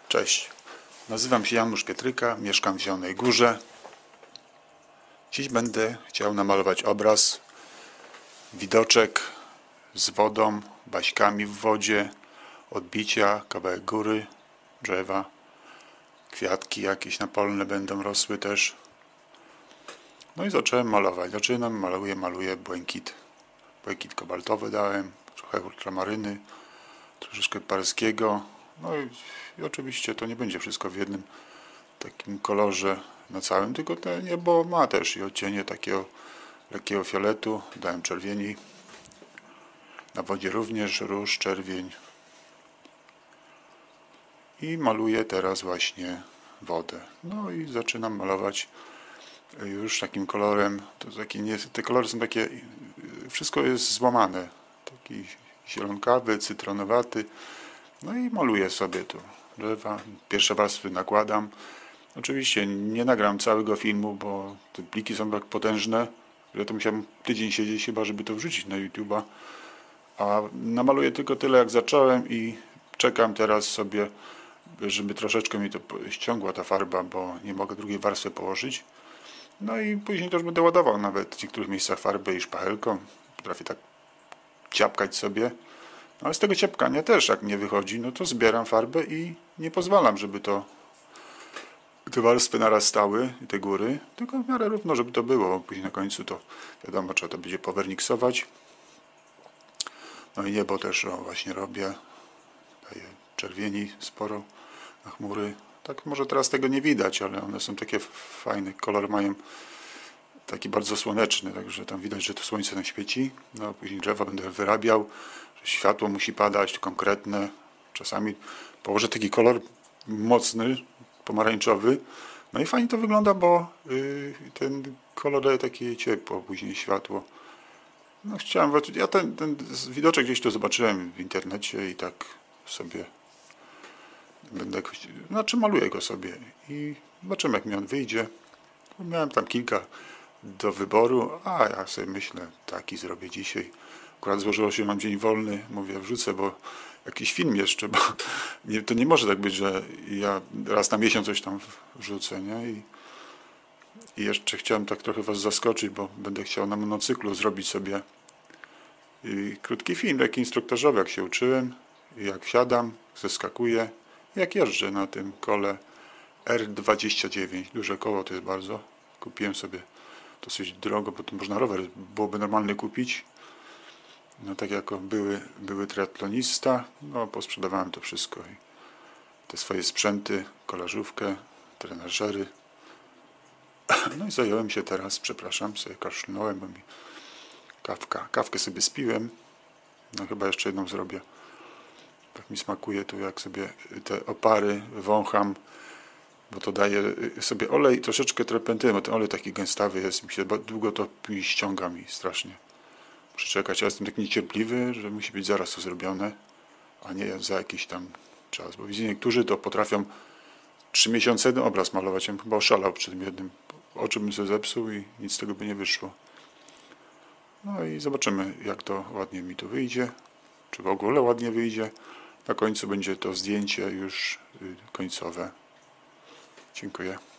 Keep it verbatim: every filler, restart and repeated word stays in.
Cześć, nazywam się Janusz Pietryka, mieszkam w Zielonej Górze. Dziś będę chciał namalować obraz, widoczek z wodą, baśkami w wodzie, odbicia, kawałek góry, drzewa, kwiatki jakieś napolne będą rosły też. No i zacząłem malować. Zaczynam, maluję, maluję błękit. Błękit kobaltowy dałem, trochę ultramaryny, troszeczkę parskiego. No i, i oczywiście to nie będzie wszystko w jednym takim kolorze na całym, tylko to niebo ma też i odcienie takiego lekkiego fioletu. Dałem czerwieni. Na wodzie również róż, czerwień. I maluję teraz właśnie wodę. No i zaczynam malować już takim kolorem. To taki nie, te kolory są takie, wszystko jest złamane. Taki zielonkawy, cytronowaty. No i maluję sobie tu drzewa. Pierwsze warstwy nakładam. Oczywiście nie nagram całego filmu, bo te pliki są tak potężne, że to musiałem tydzień siedzieć chyba, żeby to wrzucić na YouTube'a. A namaluję tylko tyle, jak zacząłem i czekam teraz sobie, żeby troszeczkę mi to ściągła ta farba, bo nie mogę drugiej warstwy położyć. No i później też będę ładował nawet w niektórych miejscach farbę i szpachelką. Potrafię tak ciapkać sobie. No ale z tego ciapkania też, jak nie wychodzi, no to zbieram farbę i nie pozwalam, żeby to te warstwy narastały, te góry, tylko w miarę równo, żeby to było. Później na końcu to wiadomo, trzeba to będzie powerniksować. No i niebo też o, właśnie robię. Daję czerwieni sporo na chmury. Tak może teraz tego nie widać, ale one są takie fajne. Kolor mają taki bardzo słoneczny, także tam widać, że to słońce tam świeci. No później drzewa będę wyrabiał, że światło musi padać, konkretne. Czasami położę taki kolor mocny, pomarańczowy. No i fajnie to wygląda, bo yy, ten kolor daje takie ciepło, później światło. No chciałem, ja ten, ten widoczek gdzieś to zobaczyłem w internecie i tak sobie będę jakoś, znaczy maluję go sobie i zobaczymy, jak mi on wyjdzie. Miałem tam kilka do wyboru, a ja sobie myślę, taki zrobię dzisiaj. Akurat złożyło się, mam dzień wolny, mówię, wrzucę, bo jakiś film jeszcze, bo nie, to nie może tak być, że ja raz na miesiąc coś tam wrzucę, nie? I, i jeszcze chciałem tak trochę was zaskoczyć, bo będę chciał na monocyklu zrobić sobie i krótki film, taki instruktażowy, jak się uczyłem, i jak wsiadam, zeskakuję, jak jeżdżę na tym kole R dwadzieścia dziewięć, duże koło to jest bardzo, kupiłem sobie dosyć drogo, bo to można rower byłoby normalny kupić. No tak jako były, były triatlonista, no posprzedawałem to wszystko i te swoje sprzęty, kolażówkę, trenażery. No i zająłem się teraz, przepraszam, sobie kaszlnąłem, bo mi kawka, kawkę sobie spiłem. No chyba jeszcze jedną zrobię. Tak mi smakuje tu, jak sobie te opary wącham, bo to daje sobie olej, troszeczkę terpentyny, bo ten olej taki gęstawy jest, mi się długo to ściąga mi strasznie. Muszę czekać, ja jestem tak niecierpliwy, że musi być zaraz to zrobione, a nie za jakiś tam czas, bo widzę, niektórzy to potrafią trzy miesiące jeden obraz malować, ja bym chyba oszalał przed tym jednym, oczy bym sobie zepsuł i nic z tego by nie wyszło. No i zobaczymy, jak to ładnie mi tu wyjdzie, czy w ogóle ładnie wyjdzie. Na końcu będzie to zdjęcie już końcowe. Dziękuję.